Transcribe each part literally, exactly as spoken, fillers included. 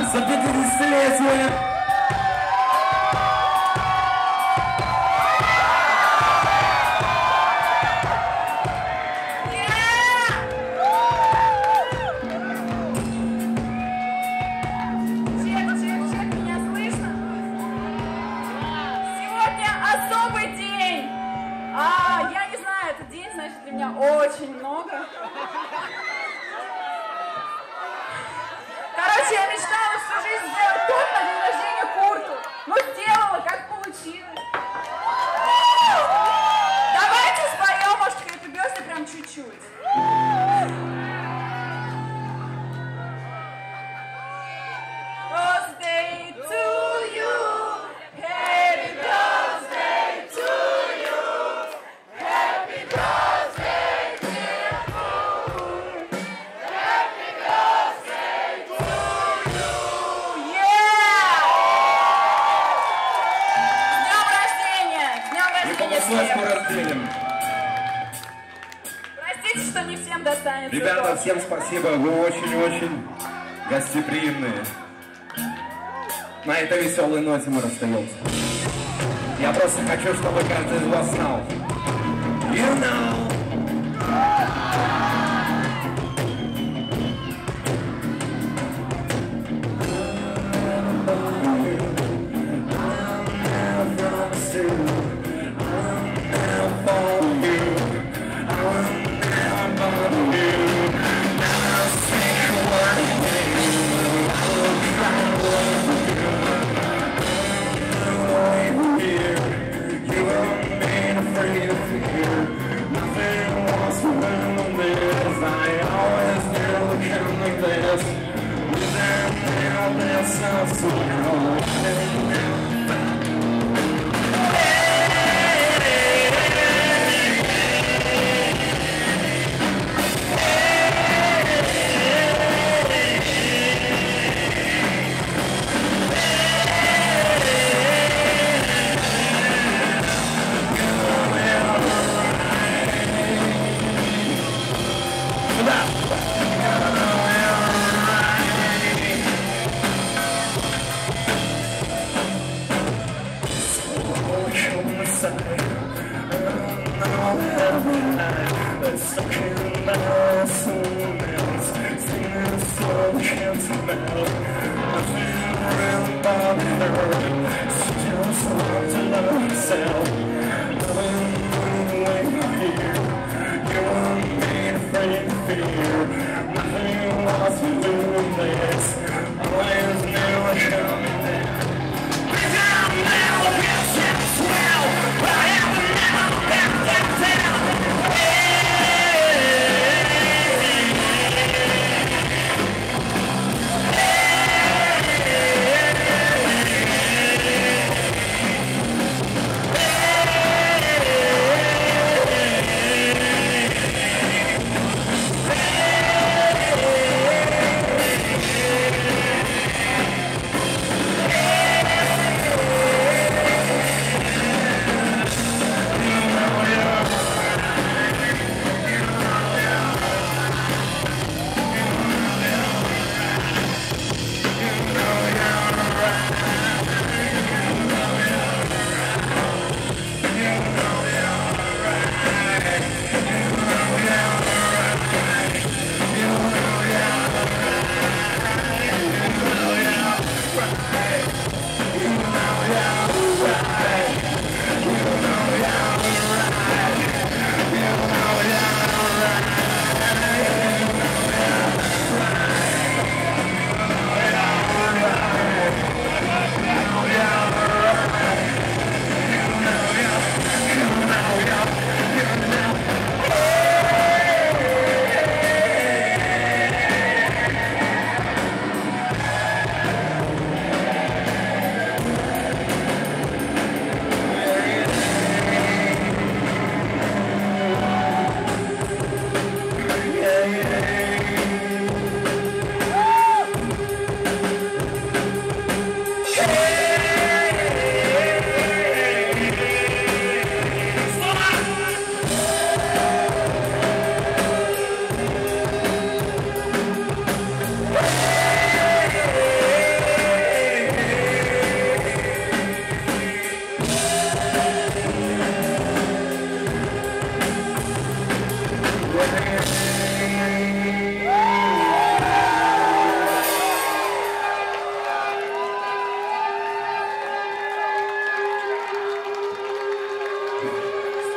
За пятидесятилетие! Для меня очень много. Короче, я мечтала всю жизнь сделать торт на день рождения Курту. Но сделала, как получилось. Давайте споем, может, Happy Birthday прям чуть-чуть. Birthday to you. Happy birthday to you. Happy birthday, dear Moon. Happy birthday to you. Yeah! С днем рождения! С днем И рождения понеслась всем! по рождениям. Простите, что не всем достанется. Ребята, торт. всем спасибо, вы очень-очень гостеприимные. На этой веселой ноте мы расстаемся. Я просто хочу, чтобы каждый из вас знал. You know.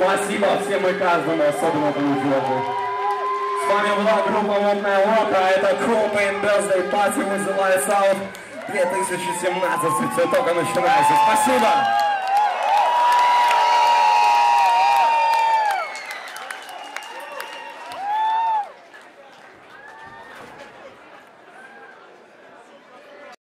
Спасибо всем и каждому, особенно молодежи. С вами была группа «Модная лока», это Copain Birthday Party with the Lights Out две тысячи семнадцать, все только начинается. Спасибо!